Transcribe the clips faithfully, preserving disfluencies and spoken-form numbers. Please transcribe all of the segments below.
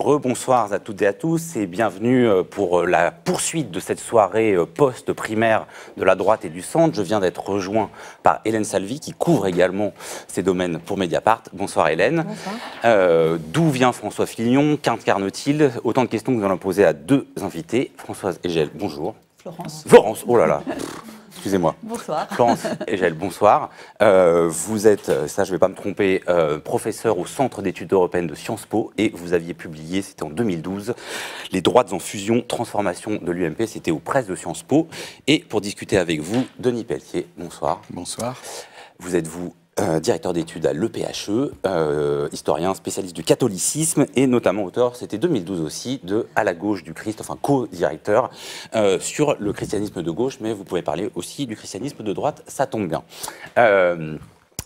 Rebonsoir à toutes et à tous et bienvenue pour la poursuite de cette soirée post-primaire de la droite et du centre. Je viens d'être rejoint par Hélène Salvi qui couvre également ces domaines pour Mediapart. Bonsoir Hélène. Bonsoir. Euh, D'où vient François Fillon? Qu'incarne-t-il? Autant de questions que nous allons poser à deux invités. Françoise Hégel, bonjour. Florence. Florence, oh là là. Excusez-moi. Bonsoir. Florence Hégel, bonsoir. Euh, vous êtes, ça je ne vais pas me tromper, euh, professeur au Centre d'études européennes de Sciences Po et vous aviez publié, c'était en deux mille douze, Les droites en fusion, transformation de l'U M P, c'était aux presses de Sciences Po. Et pour discuter avec vous, Denis Pelletier, bonsoir. Bonsoir. Vous êtes vous Euh, directeur d'études à l'E P H E, euh, historien spécialiste du catholicisme et notamment auteur, c'était deux mille douze aussi, de À la gauche du Christ, enfin co-directeur euh, sur le christianisme de gauche, mais vous pouvez parler aussi du christianisme de droite, ça tombe bien. Euh,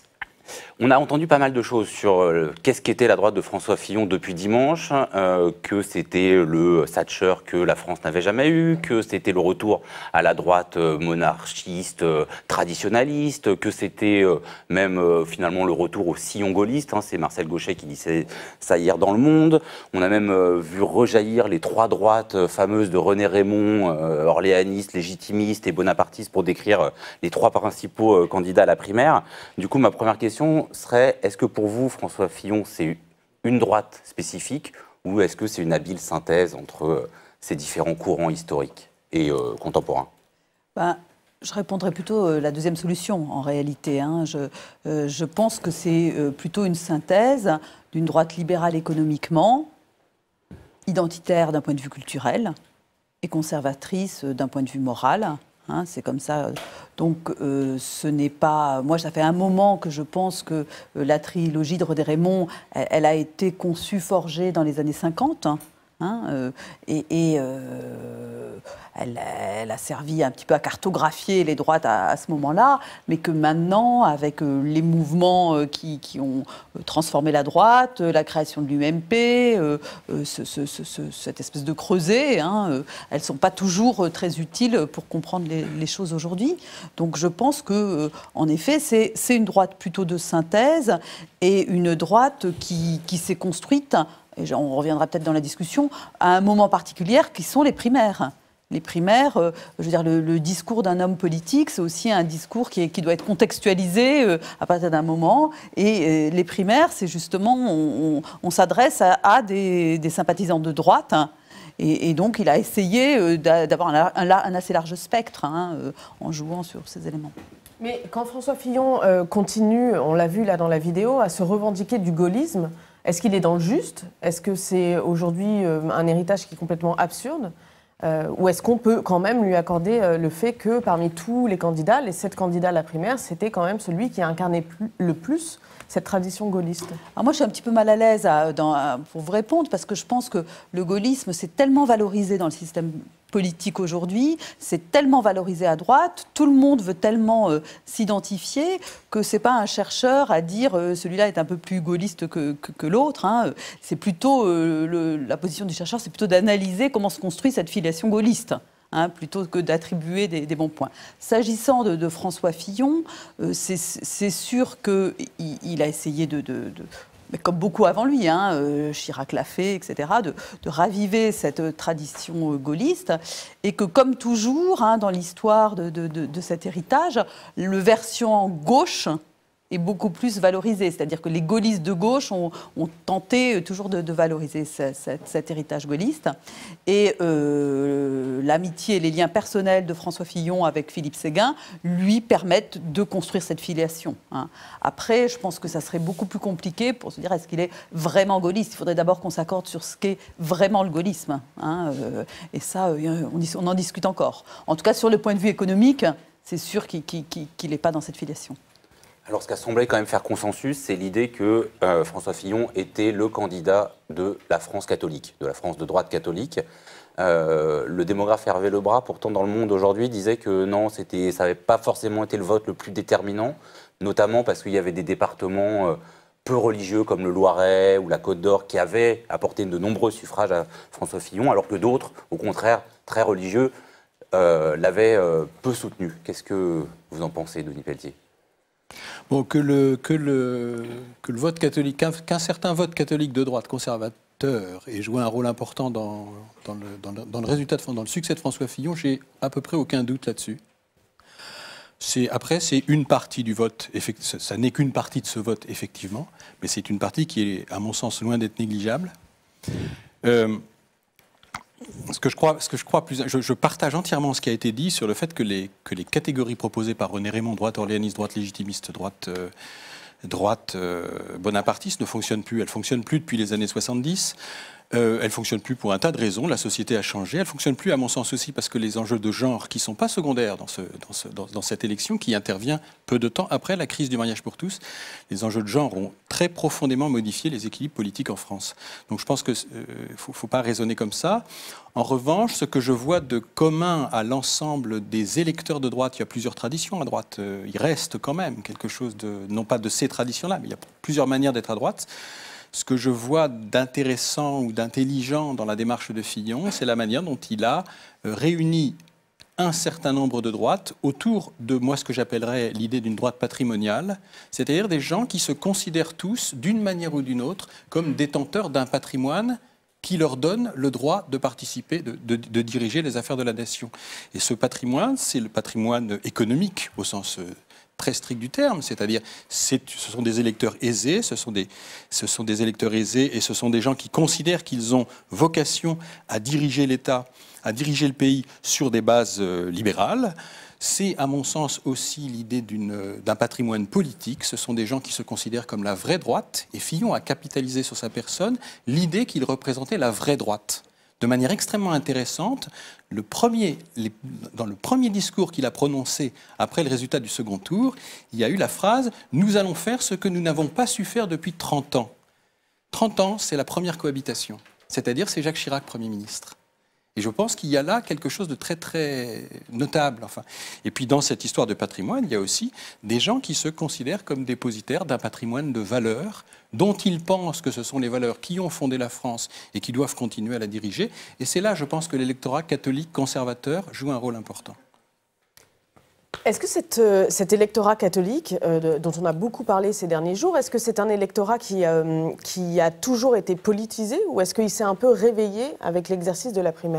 On a entendu pas mal de choses sur euh, qu'est-ce qu'était la droite de François Fillon depuis dimanche, euh, que c'était le Thatcher que la France n'avait jamais eu, que c'était le retour à la droite euh, monarchiste, euh, traditionnaliste, que c'était euh, même euh, finalement le retour au sillon gaulliste. Hein, c'est Marcel Gauchet qui disait ça hier dans Le Monde. On a même euh, vu rejaillir les trois droites euh, fameuses de René Raymond, euh, orléaniste, légitimiste et bonapartiste, pour décrire euh, les trois principaux euh, candidats à la primaire. Du coup, ma première question serait, est-ce que pour vous, François Fillon, c'est une droite spécifique ou est-ce que c'est une habile synthèse entre euh, ces différents courants historiques et euh, contemporains? Ben, je répondrais plutôt euh, la deuxième solution, en réalité. Hein. Je, euh, je pense que c'est euh, plutôt une synthèse d'une droite libérale économiquement, identitaire d'un point de vue culturel et conservatrice euh, d'un point de vue moral. Hein, c'est comme ça. Donc, euh, ce n'est pas... Moi, ça fait un moment que je pense que euh, la trilogie de René Raymond, elle, elle a été conçue, forgée dans les années cinquante. Hein, hein, euh, et et euh, elle, elle a servi un petit peu à cartographier les droites à, à ce moment-là, mais que maintenant, avec euh, les mouvements euh, qui, qui ont transformé la droite, euh, la création de l'U M P, euh, euh, ce, ce, ce, ce, cette espèce de creuset, hein, euh, elles ne sont pas toujours euh, très utiles pour comprendre les, les choses aujourd'hui. Donc je pense que, euh, en effet, c'est, c'est une droite plutôt de synthèse et une droite qui, qui s'est construite, et on reviendra peut-être dans la discussion, à un moment particulier qui sont les primaires. Les primaires, euh, je veux dire, le, le discours d'un homme politique, c'est aussi un discours qui, est, qui doit être contextualisé euh, à partir d'un moment. Et euh, les primaires, c'est justement, on, on, on s'adresse à, à des, des sympathisants de droite. Hein, et, et donc, il a essayé euh, d'avoir un, un, un assez large spectre hein, euh, en jouant sur ces éléments. Mais quand François Fillon euh, continue, on l'a vu là dans la vidéo, à se revendiquer du gaullisme, est-ce qu'il est dans le juste? Est-ce que c'est aujourd'hui euh, un héritage qui est complètement absurde? Euh, ou est-ce qu'on peut quand même lui accorder euh, le fait que parmi tous les candidats, les sept candidats à la primaire, c'était quand même celui qui a incarné plus, le plus cette tradition gaulliste? Alors moi, je suis un petit peu mal à l'aise à, dans, à, pour vous répondre, parce que je pense que le gaullisme, c'est tellement valorisé dans le système politique aujourd'hui, c'est tellement valorisé à droite, tout le monde veut tellement euh, s'identifier que c'est pas un chercheur à dire euh, celui-là est un peu plus gaulliste que, que, que l'autre. Hein. C'est plutôt euh, le, la position du chercheur, c'est plutôt d'analyser comment se construit cette filiation gaulliste. Hein, plutôt que d'attribuer des, des bons points. S'agissant de, de François Fillon, euh, c'est sûr qu'il il a essayé de, de, de mais comme beaucoup avant lui, hein, euh, Chirac l'a fait, et cetera, de, de raviver cette tradition euh, gaulliste, et que comme toujours, hein, dans l'histoire de, de, de, de cet héritage, le version gauche est beaucoup plus valorisé. C'est-à-dire que les gaullistes de gauche ont, ont tenté toujours de, de valoriser ce, cet, cet héritage gaulliste. Et euh, l'amitié et les liens personnels de François Fillon avec Philippe Séguin lui permettent de construire cette filiation. Hein. Après, je pense que ça serait beaucoup plus compliqué pour se dire est-ce qu'il est vraiment gaulliste. Il faudrait d'abord qu'on s'accorde sur ce qu'est vraiment le gaullisme. Hein. Euh, et ça, euh, on, on en discute encore. En tout cas, sur le point de vue économique, c'est sûr qu'il qu'il, qu'il n'est pas dans cette filiation. Alors, ce qui a semblé quand même faire consensus, c'est l'idée que euh, François Fillon était le candidat de la France catholique, de la France de droite catholique. Euh, le démographe Hervé Lebras, pourtant dans Le Monde aujourd'hui, disait que non, ça n'avait pas forcément été le vote le plus déterminant, notamment parce qu'il y avait des départements euh, peu religieux comme le Loiret ou la Côte d'Or qui avaient apporté de nombreux suffrages à François Fillon, alors que d'autres, au contraire, très religieux, euh, l'avaient euh, peu soutenu. Qu'est-ce que vous en pensez, Denis Pelletier ? Bon, que le, que le, que le vote catholique, qu'un qu'un certain vote catholique de droite conservateur acteur et joué un rôle important dans, dans, le, dans, le, dans le résultat, de, dans le succès de François Fillon, j'ai à peu près aucun doute là-dessus. Après, c'est une partie du vote, ça n'est qu'une partie de ce vote, effectivement, mais c'est une partie qui est, à mon sens, loin d'être négligeable. Euh, ce que je crois, ce que je crois plus, je, je partage entièrement ce qui a été dit sur le fait que les, que les catégories proposées par René Raymond, droite orléaniste, droite légitimiste, droite, euh, droite euh, bonapartiste, ne fonctionnent plus. Elles ne fonctionnent plus depuis les années soixante-dix. Euh, elle ne fonctionne plus pour un tas de raisons, la société a changé, elle ne fonctionne plus à mon sens aussi parce que les enjeux de genre qui ne sont pas secondaires dans, ce, dans, ce, dans, dans cette élection qui intervient peu de temps après la crise du mariage pour tous, les enjeux de genre ont très profondément modifié les équilibres politiques en France. Donc je pense qu'il ne euh, faut, faut pas raisonner comme ça. En revanche, ce que je vois de commun à l'ensemble des électeurs de droite, il y a plusieurs traditions à droite, euh, il reste quand même quelque chose de, non pas de ces traditions-là, mais il y a plusieurs manières d'être à droite. Ce que je vois d'intéressant ou d'intelligent dans la démarche de Fillon, c'est la manière dont il a réuni un certain nombre de droites autour de moi ce que j'appellerais l'idée d'une droite patrimoniale, c'est-à-dire des gens qui se considèrent tous, d'une manière ou d'une autre, comme détenteurs d'un patrimoine qui leur donne le droit de participer, de, de, de diriger les affaires de la nation. Et ce patrimoine, c'est le patrimoine économique au sens très strict du terme, c'est-à-dire ce sont des électeurs aisés, ce sont des, ce sont des électeurs aisés et ce sont des gens qui considèrent qu'ils ont vocation à diriger l'État, à diriger le pays sur des bases euh, libérales. C'est, à mon sens, aussi l'idée d'un patrimoine politique. Ce sont des gens qui se considèrent comme la vraie droite, et Fillon a capitalisé sur sa personne l'idée qu'il représentait la vraie droite. De manière extrêmement intéressante, le premier, les, dans le premier discours qu'il a prononcé après le résultat du second tour, il y a eu la phrase « Nous allons faire ce que nous n'avons pas su faire depuis trente ans ». trente ans, c'est la première cohabitation, c'est-à-dire c'est Jacques Chirac, Premier ministre. Et je pense qu'il y a là quelque chose de très, très notable. Enfin. Et puis dans cette histoire de patrimoine, il y a aussi des gens qui se considèrent comme dépositaires d'un patrimoine de valeurs dont ils pensent que ce sont les valeurs qui ont fondé la France et qui doivent continuer à la diriger. Et c'est là, je pense, que l'électorat catholique conservateur joue un rôle important. Est-ce que cette, euh, cet électorat catholique, euh, de, dont on a beaucoup parlé ces derniers jours, est-ce que c'est un électorat qui, euh, qui a toujours été politisé ou est-ce qu'il s'est un peu réveillé avec l'exercice de la primaire ?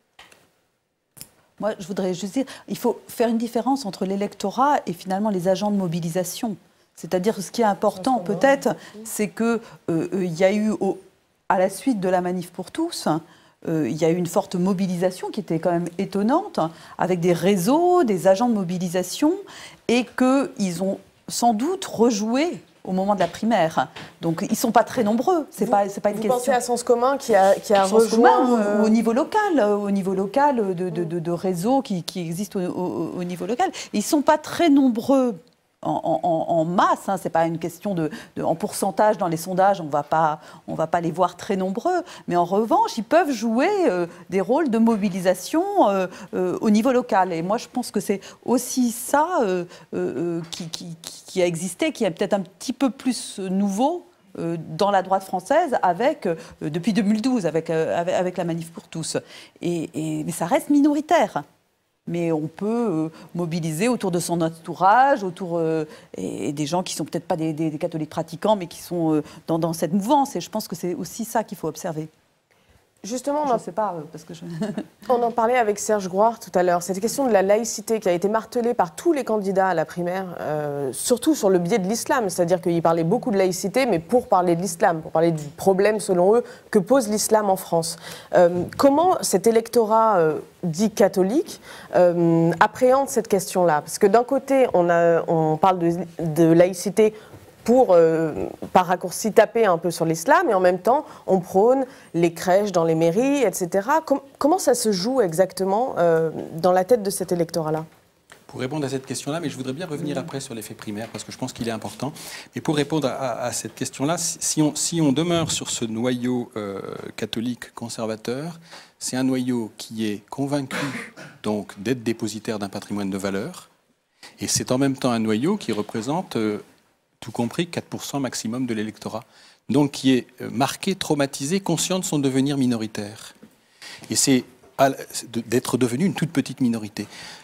Moi, je voudrais juste dire, il faut faire une différence entre l'électorat et finalement les agents de mobilisation. C'est-à-dire, ce qui est important peut-être, c'est qu'il euh, euh, y a eu, au, à la suite de la manif pour tous, Euh, il y a eu une forte mobilisation qui était quand même étonnante, avec des réseaux, des agents de mobilisation, et qu'ils ont sans doute rejoué au moment de la primaire. Donc ils ne sont pas très nombreux, c'est pas, c'est pas une vous question. Vous pensez à Sens Commun qui a, qui a Sens rejoint commun, euh... au niveau local, au niveau local de, de, de, de réseaux qui, qui existent au, au, au niveau local. Ils ne sont pas très nombreux En, en, en masse, hein, c'est pas une question de, de en pourcentage dans les sondages, on va pas, on va pas les voir très nombreux, mais en revanche, ils peuvent jouer euh, des rôles de mobilisation euh, euh, au niveau local. Et moi, je pense que c'est aussi ça euh, euh, qui, qui, qui a existé, qui est peut-être un petit peu plus nouveau euh, dans la droite française avec, euh, depuis deux mille douze, avec, euh, avec, avec la manif pour tous. Et, et, mais ça reste minoritaire. Mais on peut euh, mobiliser autour de son entourage, autour euh, et, et des gens qui ne sont peut-être pas des, des, des catholiques pratiquants, mais qui sont euh, dans, dans cette mouvance. Et je pense que c'est aussi ça qu'il faut observer. Justement, je on ne sais pas, parce que je... on en parlait avec Serge Grouard tout à l'heure. Cette question de la laïcité qui a été martelée par tous les candidats à la primaire, euh, surtout sur le biais de l'islam. C'est-à-dire qu'ils parlaient beaucoup de laïcité, mais pour parler de l'islam, pour parler du problème, selon eux, que pose l'islam en France. Euh, comment cet électorat euh, dit catholique euh, appréhende cette question-là? Parce que d'un côté, on, a, on parle de, de laïcité pour, euh, par raccourci, taper un peu sur l'islam, et en même temps, on prône les crèches dans les mairies, et cetera. Com comment ça se joue exactement euh, dans la tête de cet électorat-là? Pour répondre à cette question-là, mais je voudrais bien revenir après sur l'effet primaire, parce que je pense qu'il est important. Mais pour répondre à, à cette question-là, si on, si on demeure sur ce noyau euh, catholique conservateur, c'est un noyau qui est convaincu donc d'être dépositaire d'un patrimoine de valeurs, et c'est en même temps un noyau qui représente... Euh, tout compris quatre pour cent maximum de l'électorat, donc qui est marqué, traumatisé, conscient de son devenir minoritaire. Et c'est d'être devenu une toute petite minorité.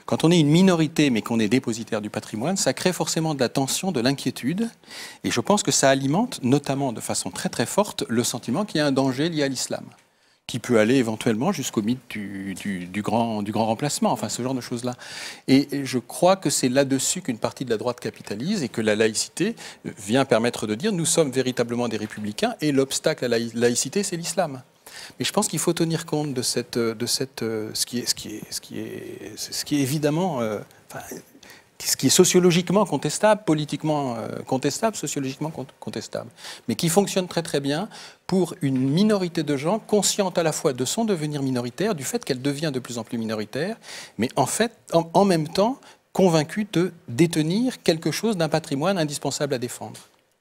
Quand on est une minorité mais qu'on est dépositaire du patrimoine, ça crée forcément de la tension, de l'inquiétude. Et je pense que ça alimente, notamment de façon très très forte, le sentiment qu'il y a un danger lié à l'islam, qui peut aller éventuellement jusqu'au mythe du, du, du, grand, du grand remplacement, enfin ce genre de choses-là. Et je crois que c'est là-dessus qu'une partie de la droite capitalise et que la laïcité vient permettre de dire nous sommes véritablement des républicains et l'obstacle à la laïcité, c'est l'islam. Mais je pense qu'il faut tenir compte de, cette, de cette, ce, qui est, ce, qui est, ce, qui est, ce qui est évidemment... Euh, enfin, ce qui est sociologiquement contestable, politiquement contestable, sociologiquement contestable, mais qui fonctionne très très bien pour une minorité de gens consciente à la fois de son devenir minoritaire, du fait qu'elle devient de plus en plus minoritaire, mais en fait, en, en même temps, convaincue de détenir quelque chose d'un patrimoine indispensable à défendre.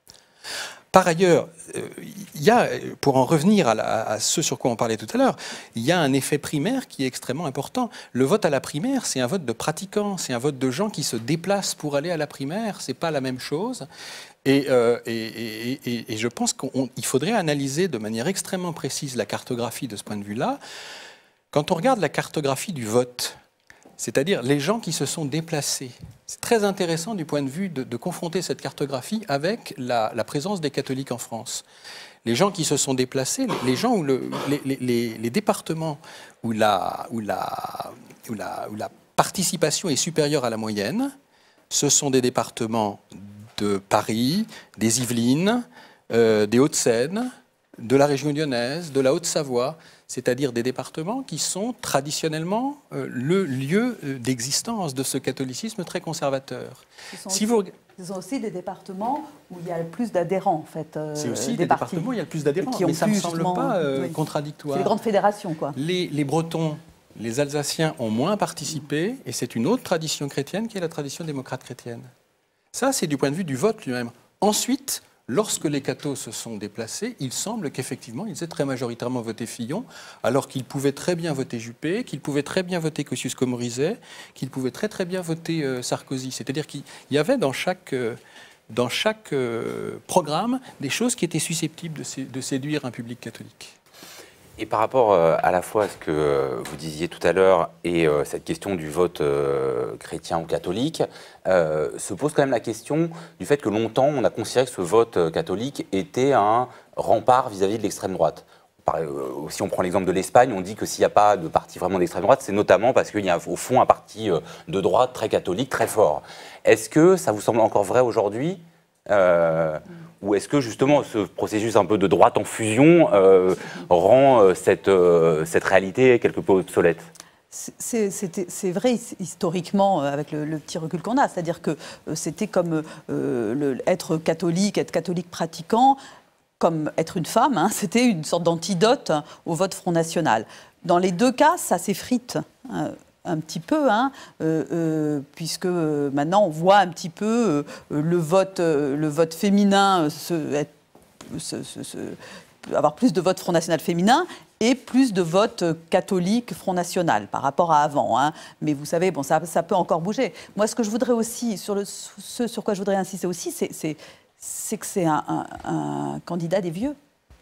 Par ailleurs, il y a, pour en revenir à, la, à ce sur quoi on parlait tout à l'heure, il y a un effet primaire qui est extrêmement important. Le vote à la primaire, c'est un vote de pratiquants, c'est un vote de gens qui se déplacent pour aller à la primaire, c'est pas la même chose. Et, euh, et, et, et, et je pense qu'il faudrait analyser de manière extrêmement précise la cartographie de ce point de vue-là. Quand on regarde la cartographie du vote, c'est-à-dire les gens qui se sont déplacés. C'est très intéressant du point de vue de, de confronter cette cartographie avec la, la présence des catholiques en France. Les gens qui se sont déplacés, les gens où le, les, les, les départements où la, où, la, où, la, où la participation est supérieure à la moyenne, ce sont des départements de Paris, des Yvelines, euh, des Hauts-de-Seine, de la région lyonnaise, de la Haute-Savoie, c'est-à-dire des départements qui sont traditionnellement euh, le lieu d'existence de ce catholicisme très conservateur. Ce sont, si aussi, vous... ce sont aussi des départements où il y a le plus d'adhérents, en fait. Euh, C'est aussi des, des départements où il y a le plus d'adhérents, mais ça ne me semble pas euh, oui. contradictoire. C'est les grandes fédérations, quoi. Les, les Bretons, les Alsaciens ont moins participé, et c'est une autre tradition chrétienne qui est la tradition démocrate chrétienne. Ça, c'est du point de vue du vote lui-même. Ensuite, lorsque les cathos se sont déplacés, il semble qu'effectivement, ils aient très majoritairement voté Fillon, alors qu'ils pouvaient très bien voter Juppé, qu'ils pouvaient très bien voter Kosciusko-Morizet, qu'ils pouvaient très très bien voter euh, Sarkozy. C'est-à-dire qu'il y avait dans chaque, euh, dans chaque euh, programme des choses qui étaient susceptibles de, sé de séduire un public catholique. Et par rapport euh, à la fois à ce que euh, vous disiez tout à l'heure et euh, cette question du vote euh, chrétien ou catholique, euh, se pose quand même la question du fait que longtemps on a considéré que ce vote euh, catholique était un rempart vis-à-vis de l'extrême droite. Par, euh, si on prend l'exemple de l'Espagne, on dit que s'il n'y a pas de parti vraiment d'extrême droite, c'est notamment parce qu'il y a au fond un parti euh, de droite très catholique, très fort. Est-ce que ça vous semble encore vrai aujourd'hui ? Euh, ou est-ce que justement ce processus un peu de droite en fusion euh, rend euh, cette, euh, cette réalité quelque peu obsolète ? C'est vrai historiquement avec le, le petit recul qu'on a, c'est-à-dire que euh, c'était comme euh, le, être catholique, être catholique pratiquant, comme être une femme, hein, c'était une sorte d'antidote au vote Front National. Dans les deux cas, ça s'effrite. Hein, un petit peu, hein, euh, euh, puisque euh, maintenant on voit un petit peu euh, le, vote, euh, le vote féminin se, être, se, se, se, avoir plus de votes Front National féminin et plus de votes catholiques Front National par rapport à avant. Hein. Mais vous savez, bon, ça, ça peut encore bouger. Moi, ce que je voudrais aussi, sur le, ce sur quoi je voudrais insister aussi, c'est que c'est un, un, un candidat des vieux.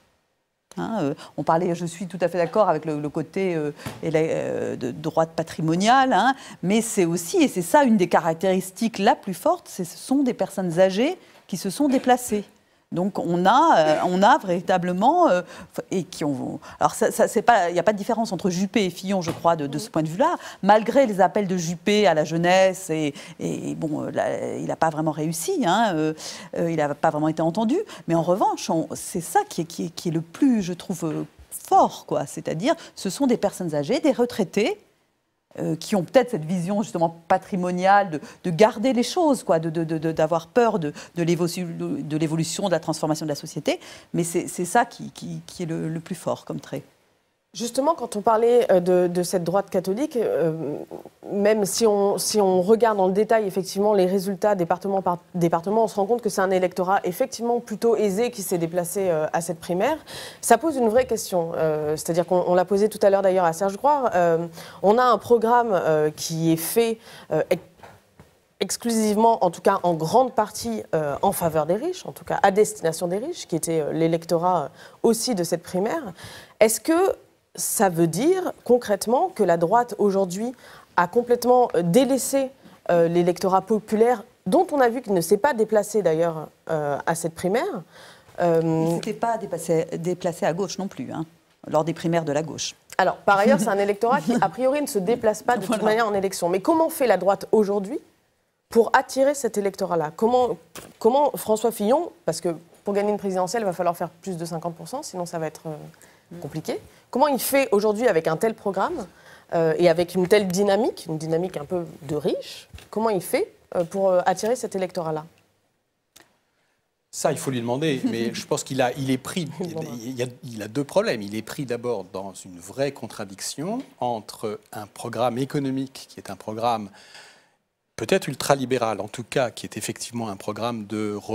Hein, euh, on parlait, je suis tout à fait d'accord avec le, le côté euh, et la, euh, de droite patrimoniale, hein, mais c'est aussi, et c'est ça une des caractéristiques la plus forte, ce sont des personnes âgées qui se sont déplacées. Donc on a, euh, on a véritablement, euh, et qui ont, alors ça, ça, c'est pas, il n'y a pas de différence entre Juppé et Fillon, je crois, de, de ce point de vue-là, malgré les appels de Juppé à la jeunesse, et, et bon, là, il n'a pas vraiment réussi, hein, euh, euh, il n'a pas vraiment été entendu, mais en revanche, c'est ça qui est, qui, est, qui est le plus, je trouve, euh, fort, quoi. C'est-à-dire, ce sont des personnes âgées, des retraités, Euh, qui ont peut-être cette vision justement patrimoniale de, de garder les choses, quoi, de, de, de, d'avoir peur de, de l'évolution, de la transformation de la société. Mais c'est ça qui, qui, qui est le, le plus fort comme trait. Justement, quand on parlait de, de cette droite catholique, euh, même si on, si on regarde dans le détail effectivement les résultats département par département, on se rend compte que c'est un électorat effectivement plutôt aisé qui s'est déplacé euh, à cette primaire. Ça pose une vraie question, euh, c'est-à-dire qu'on l'a posé tout à l'heure d'ailleurs à Serge Groir. Euh, on a un programme euh, qui est fait euh, exclusivement, en tout cas en grande partie, euh, en faveur des riches, en tout cas à destination des riches, qui était euh, l'électorat aussi de cette primaire. Est-ce que ça veut dire concrètement que la droite aujourd'hui a complètement délaissé euh, l'électorat populaire, dont on a vu qu'il ne s'est pas déplacé d'ailleurs euh, à cette primaire. Euh, Il ne s'était pas déplacé, déplacé à gauche non plus, hein, lors des primaires de la gauche. Alors, par ailleurs, c'est un électorat qui, a priori, ne se déplace pas de voilà. toute manière en élection. Mais comment fait la droite aujourd'hui pour attirer cet électorat-là? Comment, comment François Fillon, parce que pour gagner une présidentielle, il va falloir faire plus de cinquante pour cent, sinon ça va être euh, compliqué. Comment il fait aujourd'hui avec un tel programme euh, et avec une telle dynamique, une dynamique un peu de riche, comment il fait euh, pour euh, attirer cet électorat-là? Ça, il faut lui demander, mais je pense qu'il a, il est pris, il, a, il a deux problèmes. Il est pris d'abord dans une vraie contradiction entre un programme économique qui est un programme peut-être ultralibéral, en tout cas, qui est effectivement un programme de, re,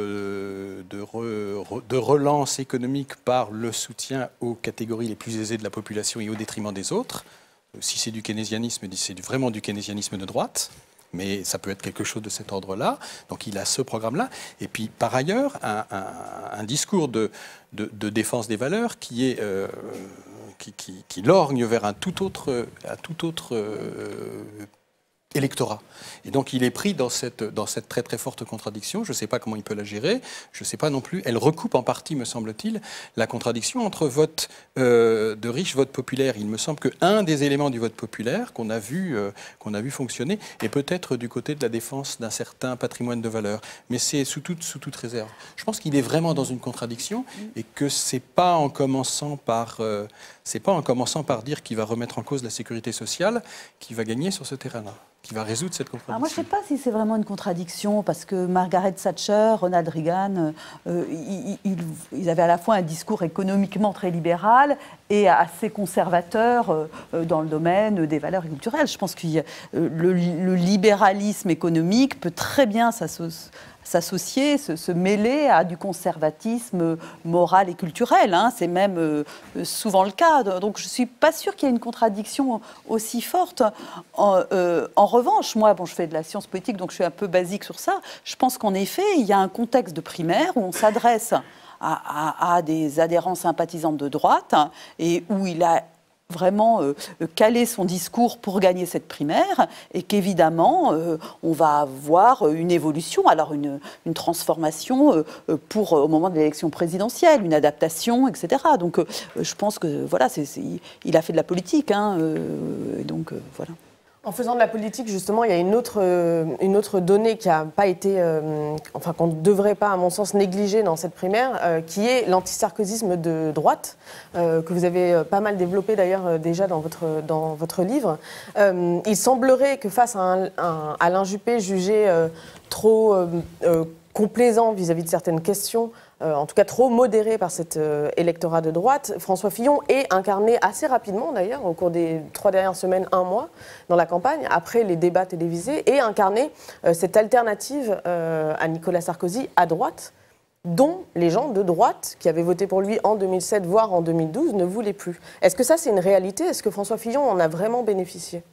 de, re, de relance économique par le soutien aux catégories les plus aisées de la population et au détriment des autres. Si c'est du keynésianisme, c'est vraiment du keynésianisme de droite. Mais ça peut être quelque chose de cet ordre-là. Donc il a ce programme-là. Et puis par ailleurs, un, un, un discours de, de, de défense des valeurs qui est euh, qui, qui, qui lorgne vers un tout autre, un tout autre euh, électorat. Et donc il est pris dans cette, dans cette très très forte contradiction. Je ne sais pas comment il peut la gérer. Je ne sais pas non plus. Elle recoupe en partie, me semble-t-il, la contradiction entre vote euh, de riche, vote populaire. Il me semble qu'un des éléments du vote populaire qu'on a vu, euh, qu'on a vu fonctionner est peut-être du côté de la défense d'un certain patrimoine de valeurs. Mais c'est sous toute, sous toute réserve. Je pense qu'il est vraiment dans une contradiction et que ce n'est pas en commençant par... Euh, c'est pas en commençant par dire qu'il va remettre en cause la sécurité sociale qu'il va gagner sur ce terrain-là, qui va résoudre cette contradiction. Alors moi, je ne sais pas si c'est vraiment une contradiction, parce que Margaret Thatcher, Ronald Reagan, euh, ils, ils, ils avaient à la fois un discours économiquement très libéral et assez conservateur euh, dans le domaine des valeurs culturelles. Je pense que euh, le, le libéralisme économique peut très bien s'associer s'associer, se, se mêler à du conservatisme moral et culturel. Hein. C'est même euh, souvent le cas. Donc je ne suis pas sûre qu'il y ait une contradiction aussi forte. En, euh, en revanche, moi, bon, je fais de la science politique, donc je suis un peu basique sur ça. Je pense qu'en effet, il y a un contexte de primaire où on s'adresse à, à, à des adhérents sympathisants de droite hein, et où il a vraiment euh, caler son discours pour gagner cette primaire et qu'évidemment, euh, on va avoir une évolution, alors une, une transformation euh, pour, au moment de l'élection présidentielle, une adaptation, et cetera. Donc, euh, je pense que, voilà, c'est, c'est, il a fait de la politique, hein, euh, et donc, euh, voilà. En faisant de la politique, justement, il y a une autre, euh, une autre donnée qui n'a pas été, euh, enfin qu'on ne devrait pas, à mon sens, négliger dans cette primaire, euh, qui est l'antisarkozysme de droite, euh, que vous avez euh, pas mal développé d'ailleurs euh, déjà dans votre, dans votre livre. Euh, il semblerait que face à un, un Alain Juppé jugé euh, trop euh, euh, complaisant vis-à-vis de certaines questions, Euh, en tout cas trop modéré par cet euh, électorat de droite, François Fillon est incarné assez rapidement d'ailleurs, au cours des trois dernières semaines, un mois, dans la campagne, après les débats télévisés, et incarné euh, cette alternative euh, à Nicolas Sarkozy à droite, dont les gens de droite, qui avaient voté pour lui en deux mille sept, voire en deux mille douze, ne voulaient plus. Est-ce que ça c'est une réalité? Est-ce que François Fillon en a vraiment bénéficié?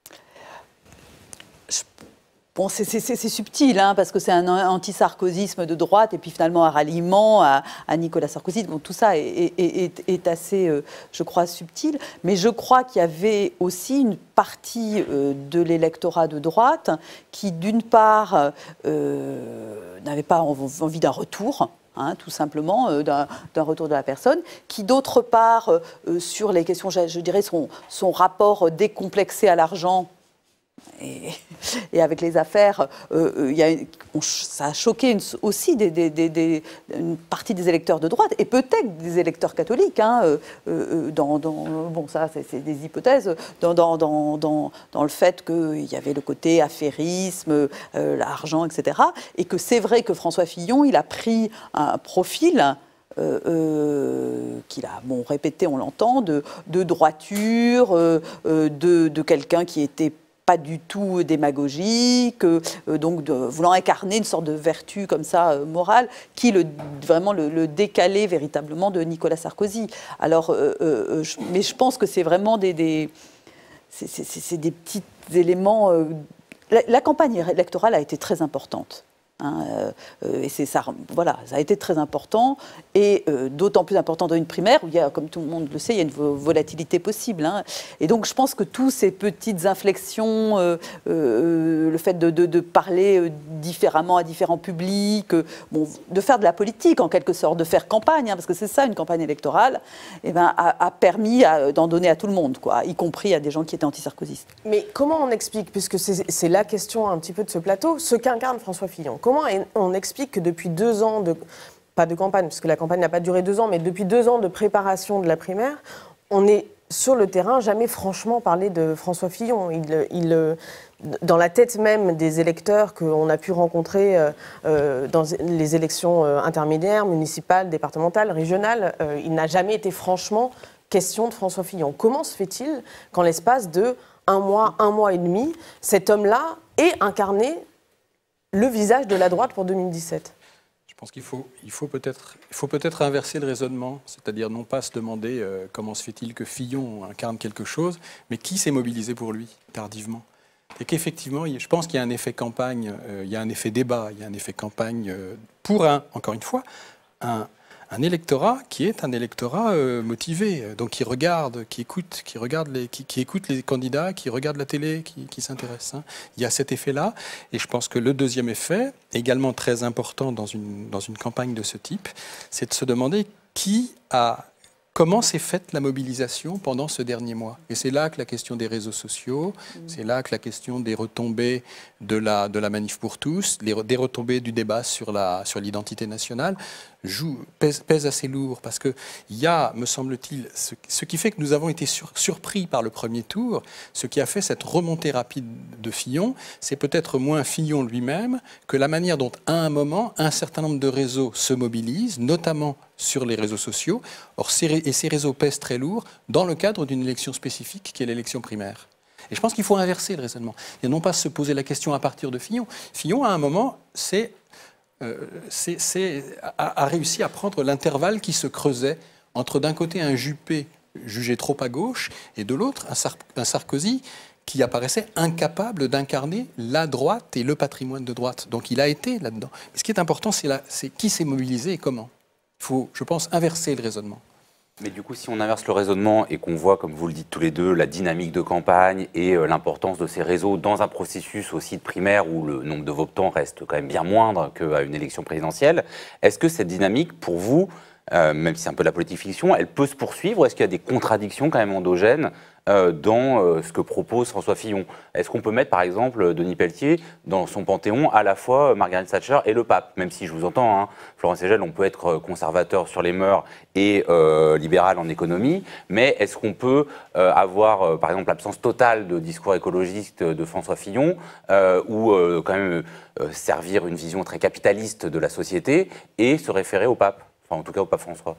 Bon, c'est, c'est, c'est subtil, hein, parce que c'est un anti-sarkozysme de droite et puis finalement un ralliement à, à Nicolas Sarkozy. Donc tout ça est, est, est, est assez, euh, je crois, subtil. Mais je crois qu'il y avait aussi une partie euh, de l'électorat de droite qui, d'une part, euh, n'avait pas envie d'un retour. Hein, tout simplement, euh, d'un, d'un retour de la personne, qui d'autre part, euh, sur les questions, je, je dirais, son, son rapport décomplexé à l'argent, Et, et avec les affaires, euh, y a une, on, ça a choqué une, aussi des, des, des, des, une partie des électeurs de droite et peut-être des électeurs catholiques. Hein, euh, euh, dans, dans, bon, ça, c'est, c'est des hypothèses. Dans, dans, dans, dans, dans le fait qu'il y avait le côté affairisme, euh, l'argent, et cetera. Et que c'est vrai que François Fillon, il a pris un profil. Euh, euh, qu'il a bon, répété, on l'entend, de, de droiture, euh, de, de quelqu'un qui était pas du tout démagogique, euh, donc de, voulant incarner une sorte de vertu comme ça euh, morale, qui le, vraiment le, le décalait véritablement de Nicolas Sarkozy. Alors, euh, euh, je, mais je pense que c'est vraiment des, des, c'est, c'est, c'est des petits éléments. Euh, la, la campagne électorale a été très importante. Hein, euh, et c'est ça, voilà, ça a été très important, et euh, d'autant plus important dans une primaire où il y a, comme tout le monde le sait, il y a une volatilité possible. Hein. Et donc je pense que toutes ces petites inflexions, euh, euh, le fait de, de, de parler différemment à différents publics, euh, bon, de faire de la politique en quelque sorte, de faire campagne, hein, parce que c'est ça une campagne électorale, eh ben, a, a permis d'en donner à tout le monde, quoi, y compris à des gens qui étaient anti-sarkozystes. Mais comment on explique, puisque c'est la question un petit peu de ce plateau, ce qu'incarne François Fillon? Comment on explique que depuis deux ans, de, pas de campagne, parce que la campagne n'a pas duré deux ans, mais depuis deux ans de préparation de la primaire, on est sur le terrain jamais franchement parlé de François Fillon. Il, il, dans la tête même des électeurs qu'on a pu rencontrer euh, dans les élections intermédiaires, municipales, départementales, régionales, euh, il n'a jamais été franchement question de François Fillon. Comment se fait-il qu'en l'espace de un mois, un mois et demi, cet homme-là ait incarné le visage de la droite pour deux mille dix-sept? Je pense qu'il faut, il faut peut-être faut peut-être inverser le raisonnement, c'est-à-dire non pas se demander euh, comment se fait-il que Fillon incarne quelque chose, mais qui s'est mobilisé pour lui, tardivement. Et qu'effectivement, je pense qu'il y a un effet campagne, euh, il y a un effet débat, il y a un effet campagne euh, pour un, encore une fois, un... un électorat qui est un électorat euh, motivé, donc qui regarde, qui écoute, qui regarde les, qui, qui écoute les candidats, qui regarde la télé, qui, qui s'intéresse. Hein. Il y a cet effet-là, et je pense que le deuxième effet, également très important dans une, dans une campagne de ce type, c'est de se demander qui a, comment s'est faite la mobilisation pendant ce dernier mois. Et c'est là que la question des réseaux sociaux, mmh. c'est là que la question des retombées de la, de la manif pour tous, les, des retombées du débat sur la, sur l'identité nationale, joue, pèse, pèse assez lourd, parce qu'il y a, me semble-t-il, ce, ce qui fait que nous avons été sur, surpris par le premier tour, ce qui a fait cette remontée rapide de Fillon, c'est peut-être moins Fillon lui-même que la manière dont, à un moment, un certain nombre de réseaux se mobilisent, notamment sur les réseaux sociaux. Or, ces, et ces réseaux pèsent très lourd dans le cadre d'une élection spécifique qui est l'élection primaire. Et je pense qu'il faut inverser le raisonnement, et non pas se poser la question à partir de Fillon. Fillon, à un moment, c'est... Euh, c'est, c'est, a, a réussi à prendre l'intervalle qui se creusait entre d'un côté un Juppé jugé trop à gauche et de l'autre un, Sar- un Sarkozy qui apparaissait incapable d'incarner la droite et le patrimoine de droite. Donc il a été là-dedans. Mais ce qui est important, c'est, la, c'est qui s'est mobilisé et comment. Il faut, je pense, inverser le raisonnement. Mais du coup, si on inverse le raisonnement et qu'on voit, comme vous le dites tous les deux, la dynamique de campagne et euh, l'importance de ces réseaux dans un processus aussi de primaire où le nombre de votants reste quand même bien moindre qu'à une élection présidentielle, est-ce que cette dynamique, pour vous, euh, même si c'est un peu de la politique fiction, elle peut se poursuivre ou est-ce qu'il y a des contradictions quand même endogènes euh, dans euh, ce que propose François Fillon? Est-ce qu'on peut mettre, par exemple, Denis Pelletier dans son panthéon à la fois Margaret Thatcher et le pape? Même si je vous entends, hein, Florence Hegel, on peut être conservateur sur les mœurs et euh, libéral en économie, mais est-ce qu'on peut euh, avoir, euh, par exemple, l'absence totale de discours écologiste de François Fillon euh, ou euh, quand même euh, servir une vision très capitaliste de la société et se référer au pape? Enfin, en tout cas, au pape François.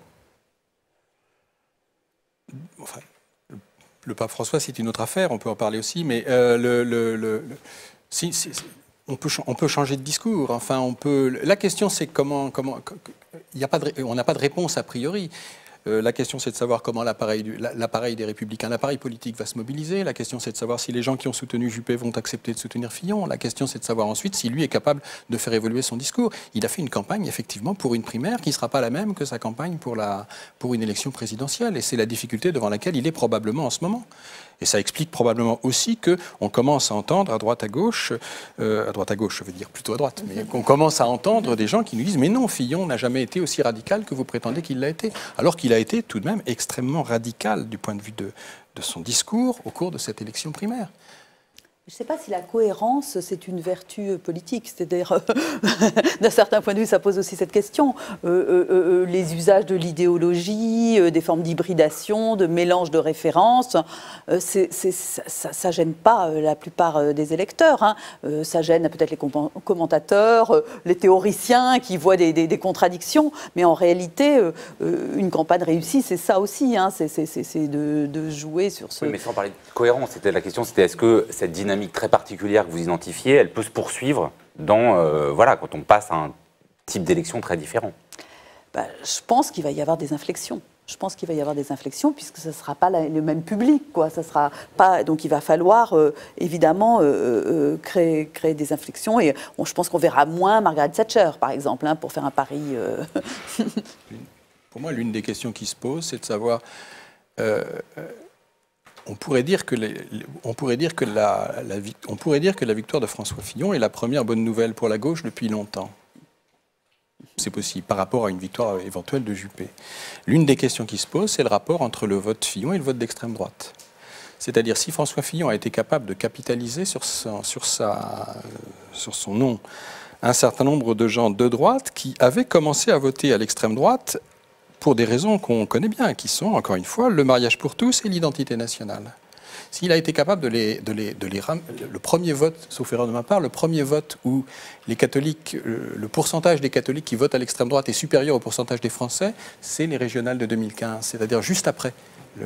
Enfin, le pape François, c'est une autre affaire, on peut en parler aussi, mais euh, le, le, le, le, si, si, on, peut, on peut changer de discours. Enfin, on peut, la question, c'est comment... comment il y a pas de, on n'a pas de réponse a priori. Euh, la question, c'est de savoir comment l'appareil, l'appareil des Républicains, l'appareil politique va se mobiliser. La question, c'est de savoir si les gens qui ont soutenu Juppé vont accepter de soutenir Fillon. La question, c'est de savoir ensuite si lui est capable de faire évoluer son discours. Il a fait une campagne, effectivement, pour une primaire qui ne sera pas la même que sa campagne pour, la, pour une élection présidentielle. Et c'est la difficulté devant laquelle il est probablement en ce moment. Et ça explique probablement aussi qu'on commence à entendre à droite à gauche, euh, à droite à gauche, je veux dire plutôt à droite, mais qu'on commence à entendre des gens qui nous disent « Mais non, Fillon n'a jamais été aussi radical que vous prétendez qu'il l'a été ». Alors qu'il a été tout de même extrêmement radical du point de vue de, de son discours au cours de cette élection primaire. Je ne sais pas si la cohérence, c'est une vertu politique. C'est-à-dire, euh, d'un certain point de vue, ça pose aussi cette question. Euh, euh, euh, les usages de l'idéologie, euh, des formes d'hybridation, de mélange de références, euh, c'est, c'est, ça ne gêne pas euh, la plupart euh, des électeurs. Hein. Euh, ça gêne peut-être les com- commentateurs, euh, les théoriciens qui voient des, des, des contradictions. Mais en réalité, euh, euh, une campagne réussie, c'est ça aussi. Hein. C'est, c'est, c'est, c'est de, de jouer sur ce... Oui, mais sans parler de cohérence, c'était la question, c'était est-ce que cette dynamique très particulière que vous identifiez, elle peut se poursuivre dans, euh, voilà, quand on passe à un type d'élection très différent? Bah, je pense qu'il va y avoir des inflexions. je pense qu'il va y avoir des inflexions puisque ce ne sera pas la, le même public, quoi. Ça sera pas, donc il va falloir euh, évidemment euh, euh, créer, créer des inflexions et on, je pense qu'on verra moins Margaret Thatcher, par exemple, hein, pour faire un pari. Euh... Pour moi, l'une des questions qui se pose, c'est de savoir. Euh, on pourrait dire que, les, on pourrait dire que la, la, on pourrait dire que la victoire de François Fillon est la première bonne nouvelle pour la gauche depuis longtemps. C'est possible, par rapport à une victoire éventuelle de Juppé. L'une des questions qui se pose, c'est le rapport entre le vote Fillon et le vote d'extrême droite. C'est-à-dire, si François Fillon a été capable de capitaliser sur, sa, sur, sa, sur son nom un certain nombre de gens de droite qui avaient commencé à voter à l'extrême droite pour des raisons qu'on connaît bien, qui sont, encore une fois, le mariage pour tous et l'identité nationale. S'il a été capable de les, de les, de les ram... le premier vote, sauf erreur de ma part, le premier vote où les catholiques, le pourcentage des catholiques qui votent à l'extrême droite est supérieur au pourcentage des Français, c'est les régionales de deux mille quinze, c'est-à-dire juste après le,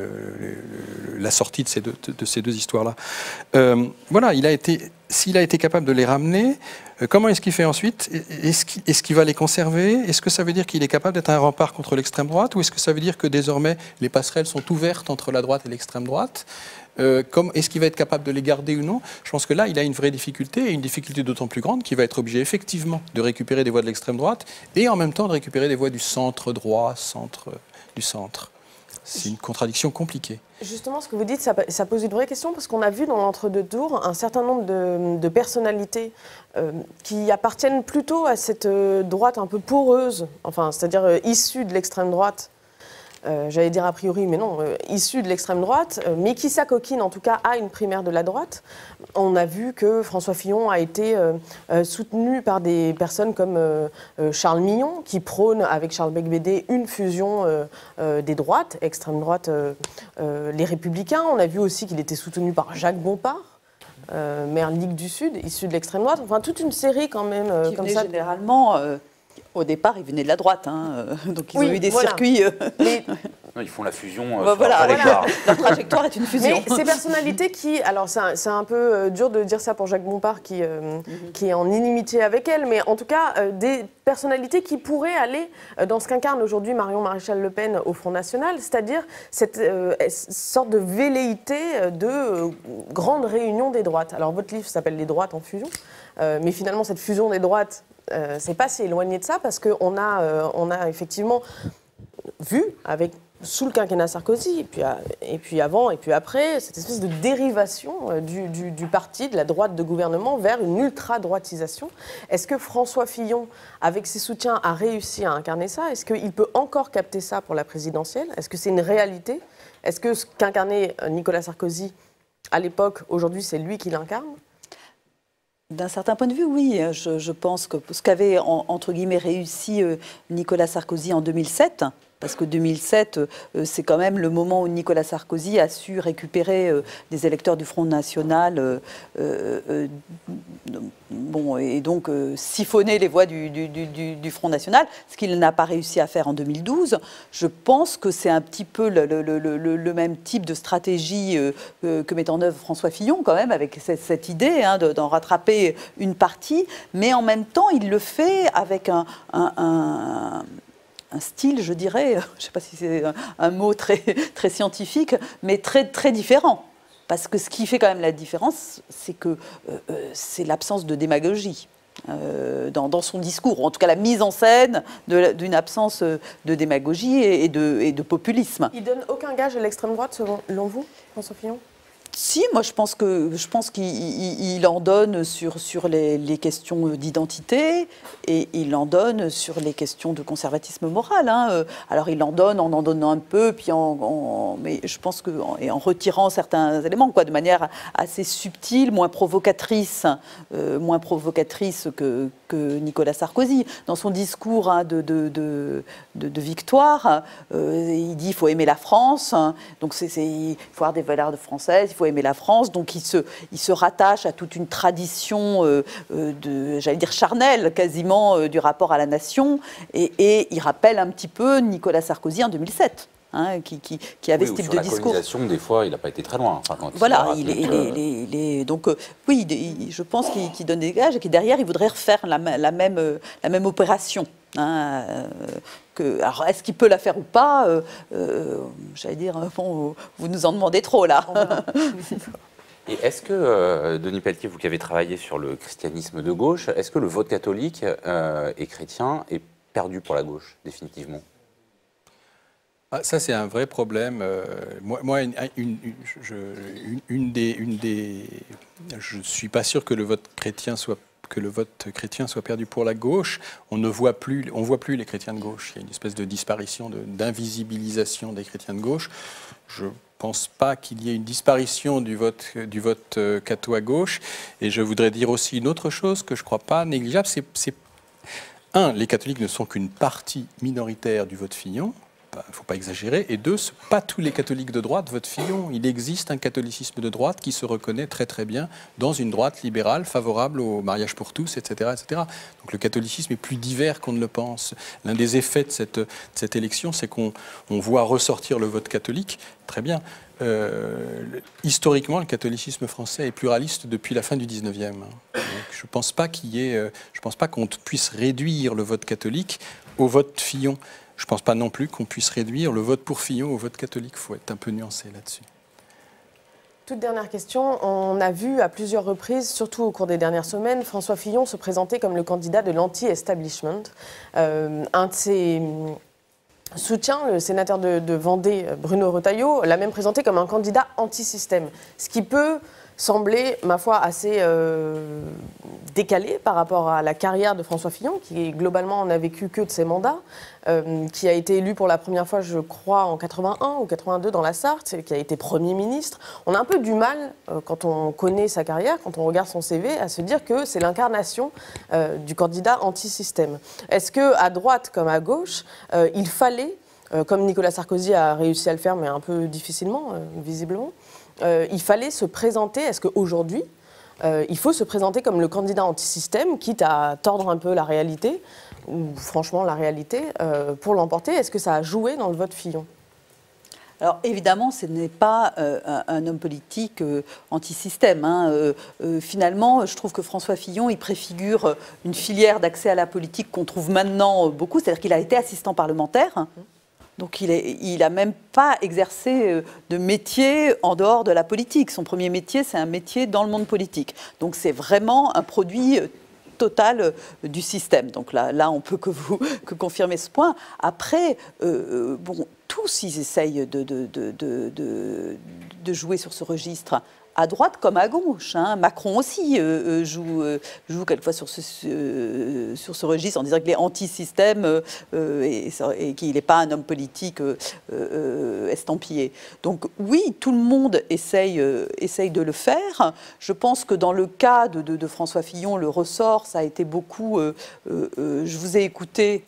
le, la sortie de ces deux, de ces deux histoires-là. Euh, voilà, il a été, s'il a été capable de les ramener, euh, comment est-ce qu'il fait ensuite? Est-ce qu'il, est-ce qu'il va les conserver? Est-ce que ça veut dire qu'il est capable d'être un rempart contre l'extrême droite? Ou est-ce que ça veut dire que désormais les passerelles sont ouvertes entre la droite et l'extrême droite? Euh, comme, est-ce qu'il va être capable de les garder ou non? Je pense que là, il a une vraie difficulté, et une difficulté d'autant plus grande qu'il va être obligé effectivement de récupérer des voix de l'extrême droite et en même temps de récupérer des voix du centre droit, centre, du centre. C'est une contradiction compliquée. Justement, ce que vous dites, ça, ça pose une vraie question parce qu'on a vu dans l'entre-deux tours un certain nombre de, de personnalités euh, qui appartiennent plutôt à cette euh, droite un peu poreuse, enfin, c'est-à-dire euh, issue de l'extrême droite. Euh, j'allais dire a priori, mais non, euh, issu de l'extrême droite, euh, mais qui s'acoquine en tout cas à une primaire de la droite. On a vu que François Fillon a été euh, euh, soutenu par des personnes comme euh, euh, Charles Mignon, qui prône avec Charles Becbédé une fusion euh, euh, des droites, extrême droite, euh, euh, les Républicains. On a vu aussi qu'il était soutenu par Jacques Bompard, euh, maire Ligue du Sud, issu de l'extrême droite. Enfin, toute une série quand même euh, qui comme venait ça. Généralement. Euh... Au départ, ils venaient de la droite, hein, donc ils oui, ont eu des voilà. circuits. Euh... Mais... Non, ils font la fusion. Euh, bah, voilà, voilà. Leur trajectoire est une fusion. Mais ces personnalités qui, alors c'est un, c'est un peu euh, dur de dire ça pour Jacques Bompard qui, euh, mm-hmm. qui est en inimitié avec elle, mais en tout cas euh, des personnalités qui pourraient aller euh, dans ce qu'incarne aujourd'hui Marion Maréchal Le Pen au Front National, c'est-à-dire cette euh, sorte de velléité de euh, grande réunion des droites. Alors votre livre s'appelle Les droites en fusion, euh, mais finalement cette fusion des droites, Euh, c'est pas si éloigné de ça parce qu'on a, euh, on a effectivement vu avec, sous le quinquennat Sarkozy et puis, à, et puis avant et puis après cette espèce de dérivation euh, du, du, du parti, de la droite de gouvernement vers une ultra-droitisation. Est-ce que François Fillon, avec ses soutiens, a réussi à incarner ça? Est-ce qu'il peut encore capter ça pour la présidentielle? Est-ce que c'est une réalité? Est-ce que ce qu'incarnait Nicolas Sarkozy à l'époque, aujourd'hui c'est lui qui l'incarne? D'un certain point de vue, oui. Je, je pense que ce qu'avait, en, entre guillemets, réussi euh, Nicolas Sarkozy en deux mille sept, parce que deux mille sept, euh, c'est quand même le moment où Nicolas Sarkozy a su récupérer euh, des électeurs du Front National, euh, euh, bon, et donc euh, siphonner les voix du, du, du, du Front National, ce qu'il n'a pas réussi à faire en deux mille douze. Je pense que c'est un petit peu le, le, le, le, le même type de stratégie euh, euh, que met en œuvre François Fillon, quand même, avec cette, cette idée hein, de, d'en rattraper une partie, mais en même temps, il le fait avec un... un, un un style, je dirais, je ne sais pas si c'est un, un mot très, très scientifique, mais très, très différent. Parce que ce qui fait quand même la différence, c'est que euh, c'est l'absence de démagogie euh, dans, dans son discours, ou en tout cas la mise en scène de, d'une absence de démagogie et, et, de, et de populisme. Il ne donne aucun gage à l'extrême droite, selon vous, François Fillon ? Si, moi je pense que je pense qu'il il, il en donne sur, sur les, les questions d'identité et il en donne sur les questions de conservatisme moral. Hein. Alors il en donne en en donnant un peu, puis en, en mais je pense que en, et en retirant certains éléments, quoi, de manière assez subtile, moins provocatrice, euh, moins provocatrice que, que Nicolas Sarkozy. Dans son discours hein, de, de, de, de, de victoire, euh, il dit il faut aimer la France, hein. Donc c'est, c'est, il faut avoir des valeurs de françaises, il faut aimer la France, donc il se, il se rattache à toute une tradition euh, de, j'allais dire charnelle, quasiment euh, du rapport à la nation, et, et il rappelle un petit peu Nicolas Sarkozy en deux mille sept. Hein, qui, qui, qui avait oui, ce type sur de la discours. colonisation, des fois, il n'a pas été très loin. Enfin, quand voilà, il, il, il, que... il, il, il est donc euh, oui, il, je pense qu'il, qu'il donne des gages et que derrière, il voudrait refaire la, la, même, la même opération. Hein, euh, que, alors, est-ce qu'il peut la faire ou pas euh, euh, J'allais dire, bon, vous nous en demandez trop, là. Et est-ce que, euh, Denis Pelletier, vous qui avez travaillé sur le christianisme de gauche, est-ce que le vote catholique euh, et chrétien est perdu pour la gauche, définitivement? Ah, ça, c'est un vrai problème. Euh, moi, moi une, une, je, une, une des, une des, je ne suis pas sûr que le vote chrétien soit que le vote chrétien soit perdu pour la gauche. On ne voit plus, on voit plus les chrétiens de gauche. Il y a une espèce de disparition, de, d'invisibilisation des chrétiens de gauche. Je ne pense pas qu'il y ait une disparition du vote, du vote catho à gauche. Et je voudrais dire aussi une autre chose que je ne crois pas négligeable. C'est, c'est, un, les catholiques ne sont qu'une partie minoritaire du vote Fillon. Il ne faut pas exagérer. Et deux, pas tous les catholiques de droite votent Fillon. Il existe un catholicisme de droite qui se reconnaît très très bien dans une droite libérale favorable au mariage pour tous, et cetera, et cetera. Donc le catholicisme est plus divers qu'on ne le pense. L'un des effets de cette, de cette élection, c'est qu'on on voit ressortir le vote catholique. Très bien. Euh, historiquement, le catholicisme français est pluraliste depuis la fin du dix-neuvième. Donc, je ne pense pas qu'il y ait, je pense pas qu'on puisse réduire le vote catholique au vote Fillon. Je ne pense pas non plus qu'on puisse réduire le vote pour Fillon au vote catholique. Il faut être un peu nuancé là-dessus. Toute dernière question. On a vu à plusieurs reprises, surtout au cours des dernières semaines, François Fillon se présenter comme le candidat de l'anti-establishment. Euh, un de ses soutiens, le sénateur de, de Vendée, Bruno Retailleau, l'a même présenté comme un candidat anti-système. Ce qui peut semblait, ma foi, assez euh, décalé par rapport à la carrière de François Fillon, qui globalement n'a vécu que de ses mandats, euh, qui a été élu pour la première fois, je crois, en quatre-vingt-un ou quatre-vingt-deux dans la Sarthe, qui a été Premier ministre. On a un peu du mal, euh, quand on connaît sa carrière, quand on regarde son C V, à se dire que c'est l'incarnation euh, du candidat anti-système. Est-ce qu'à droite comme à gauche, euh, il fallait, euh, comme Nicolas Sarkozy a réussi à le faire, mais un peu difficilement, euh, visiblement, Euh, il fallait se présenter, est-ce qu'aujourd'hui, euh, il faut se présenter comme le candidat anti-système, quitte à tordre un peu la réalité, ou franchement la réalité, euh, pour l'emporter? Est-ce que ça a joué dans le vote Fillon? Alors évidemment, ce n'est pas euh, un, un homme politique euh, anti-système. Hein. Euh, euh, finalement, je trouve que François Fillon, il préfigure une filière d'accès à la politique qu'on trouve maintenant beaucoup, c'est-à-dire qu'il a été assistant parlementaire. Hein. Donc il n'a même pas exercé de métier en dehors de la politique. Son premier métier, c'est un métier dans le monde politique. Donc c'est vraiment un produit total du système. Donc là, là on peut que vous que confirmer ce point. Après, euh, bon, tous ils essayent de, de, de, de, de, de jouer sur ce registre. À droite comme à gauche. Hein. Macron aussi euh, joue, euh, joue quelquefois sur ce, euh, sur ce registre en disant qu'il est anti-système euh, et, et qu'il n'est pas un homme politique euh, euh, estampillé. Donc oui, tout le monde essaye, euh, essaye de le faire. Je pense que dans le cas de, de, de François Fillon, le ressort, ça a été beaucoup... Euh, euh, je vous ai écouté...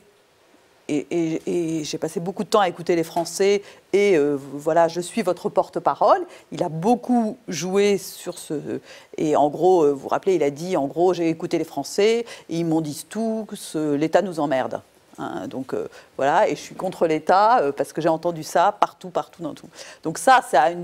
Et, et, et j'ai passé beaucoup de temps à écouter les Français et euh, voilà, je suis votre porte-parole. Il a beaucoup joué sur ce... Et en gros, vous vous rappelez, il a dit, en gros, j'ai écouté les Français et ils m'ont dit tous, l'État nous emmerde. Hein, donc euh, voilà, et je suis contre l'État euh, parce que j'ai entendu ça partout, partout, dans tout. Donc ça,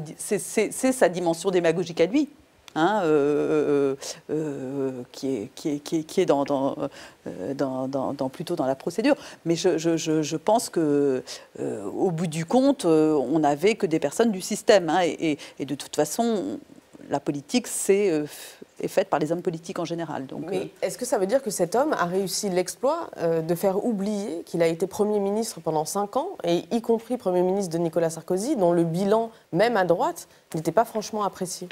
c'est sa dimension démagogique à lui. Hein, euh, euh, qui est, qui est, qui est, qui est dans, dans, euh, dans, dans, dans, plutôt dans la procédure. Mais je, je, je pense qu'au euh, bout du compte, euh, on n'avait que des personnes du système. Hein, et, et de toute façon, la politique, c'est... Euh, est faite par les hommes politiques en général. Donc, Mais est-ce que ça veut dire que cet homme a réussi l'exploit euh, de faire oublier qu'il a été Premier ministre pendant cinq ans, et y compris Premier ministre de Nicolas Sarkozy, dont le bilan, même à droite, n'était pas franchement apprécié?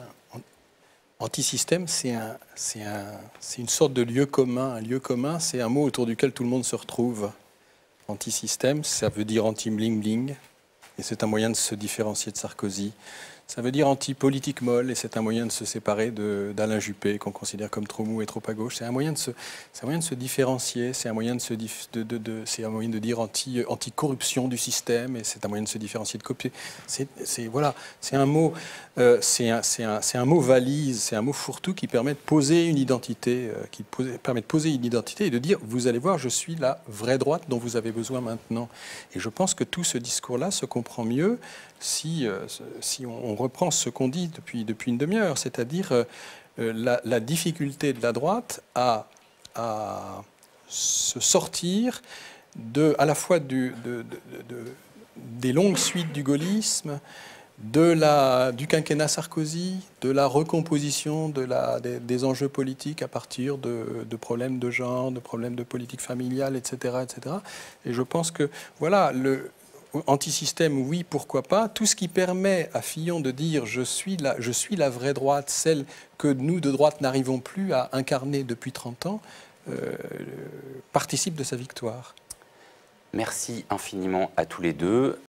Antisystème, c'est un, c'est un, c'est une sorte de lieu commun. Un lieu commun, c'est un mot autour duquel tout le monde se retrouve. Antisystème, ça veut dire anti-bling-bling, et c'est un moyen de se différencier de Sarkozy. Ça veut dire anti-politique molle, et c'est un moyen de se séparer d'Alain Juppé, qu'on considère comme trop mou et trop à gauche. C'est un moyen de se, c'est un moyen de se différencier, c'est un moyen de, se dif, de, de, de, c'est un moyen de dire anti, anti-corruption du système, et c'est un moyen de se différencier de copier. C'est, c'est, voilà, c'est un mot, euh, c'est un, c'est un, c'est un mot valise, c'est un mot fourre-tout qui permet de poser une identité, euh, qui pose, permet de poser une identité et de dire, vous allez voir, je suis la vraie droite dont vous avez besoin maintenant. Et je pense que tout ce discours-là se comprend mieux si, euh, si on, on reprend ce qu'on dit depuis, depuis une demi-heure, c'est-à-dire euh, la, la difficulté de la droite à, à se sortir de, à la fois du, de, de, de, des longues suites du gaullisme, de la, du quinquennat Sarkozy, de la recomposition de la, des, des enjeux politiques à partir de, de problèmes de genre, de problèmes de politique familiale, et cetera, et cetera. Et je pense que, voilà, le antisystème, oui, pourquoi pas. Tout ce qui permet à Fillon de dire je suis la, je suis la vraie droite, celle que nous de droite n'arrivons plus à incarner depuis trente ans, euh, participe de sa victoire. Merci infiniment à tous les deux.